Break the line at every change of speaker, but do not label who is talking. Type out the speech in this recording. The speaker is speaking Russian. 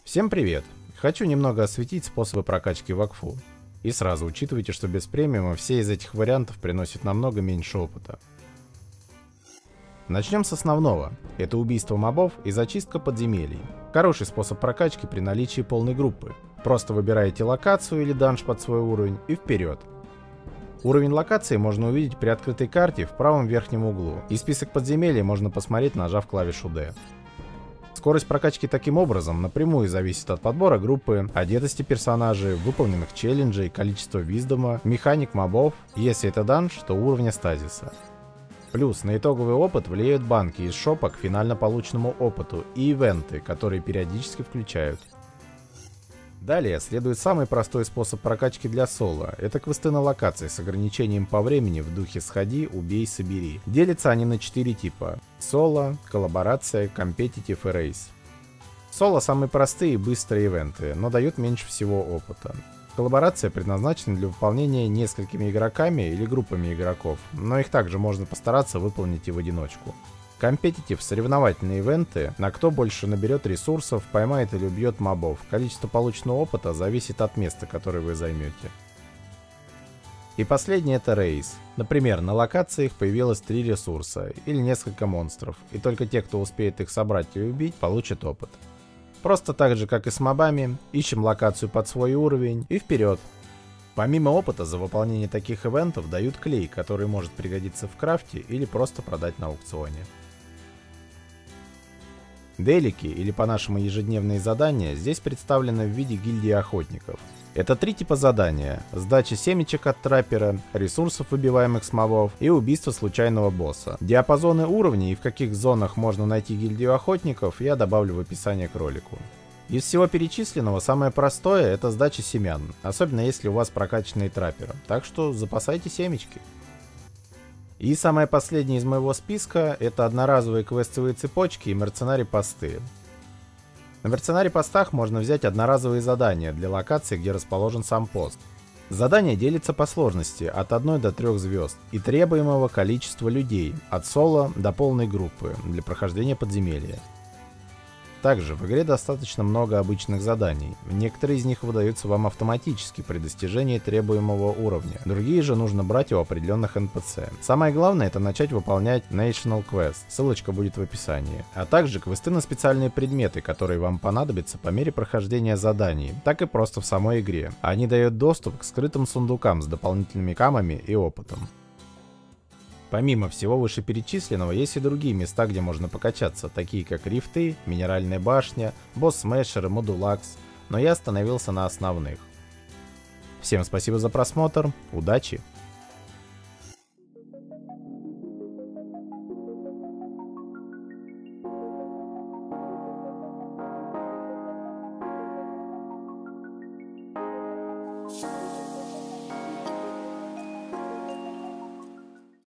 Всем привет! Хочу немного осветить способы прокачки Вакфу. И сразу учитывайте, что без премиума все из этих вариантов приносят намного меньше опыта. Начнем с основного. Это убийство мобов и зачистка подземелий. Хороший способ прокачки при наличии полной группы. Просто выбираете локацию или данж под свой уровень и вперед. Уровень локации можно увидеть при открытой карте в правом верхнем углу, и список подземелий можно посмотреть, нажав клавишу D. Скорость прокачки таким образом напрямую зависит от подбора группы, одетости персонажей, выполненных челленджей, количества виздома, механик мобов, если это данж, то уровня стазиса. Плюс на итоговый опыт влияют банки из шопа к финально полученному опыту и ивенты, которые периодически включают. Далее следует самый простой способ прокачки для соло. Это квесты на локации с ограничением по времени в духе «Сходи, убей, собери». Делятся они на 4 типа: соло, коллаборация, компетитив и рейс. Соло самые простые и быстрые ивенты, но дают меньше всего опыта. Коллаборация предназначена для выполнения несколькими игроками или группами игроков, но их также можно постараться выполнить и в одиночку. Компетитив — соревновательные ивенты, на кто больше наберет ресурсов, поймает или убьет мобов. Количество полученного опыта зависит от места, которое вы займете. И последнее — это рейс. Например, на локациях появилось 3 ресурса или несколько монстров, и только те, кто успеет их собрать или убить, получат опыт. Просто так же, как и с мобами, ищем локацию под свой уровень и вперед. Помимо опыта за выполнение таких ивентов дают клей, который может пригодиться в крафте или просто продать на аукционе. Делики, или по-нашему ежедневные задания, здесь представлены в виде гильдии охотников. Это 3 типа задания: сдача семечек от траппера, ресурсов, выбиваемых с мобов, и убийство случайного босса. Диапазоны уровней и в каких зонах можно найти гильдию охотников я добавлю в описание к ролику. Из всего перечисленного самое простое — это сдача семян, особенно если у вас прокачанный траппер, так что запасайте семечки. И самое последнее из моего списка — это одноразовые квестовые цепочки и мерценари-посты. На мерценари-постах можно взять одноразовые задания для локаций, где расположен сам пост. Задание делится по сложности от 1 до 3 звезд и требуемого количества людей, от соло до полной группы, для прохождения подземелья. Также в игре достаточно много обычных заданий. Некоторые из них выдаются вам автоматически при достижении требуемого уровня, другие же нужно брать у определенных NPC. Самое главное — это начать выполнять National Quest, ссылочка будет в описании, а также квесты на специальные предметы, которые вам понадобятся по мере прохождения заданий, так и просто в самой игре. Они дают доступ к скрытым сундукам с дополнительными камами и опытом. Помимо всего вышеперечисленного, есть и другие места, где можно покачаться, такие как рифты, минеральная башня, босс-смешер и модулакс, но я остановился на основных. Всем спасибо за просмотр, удачи!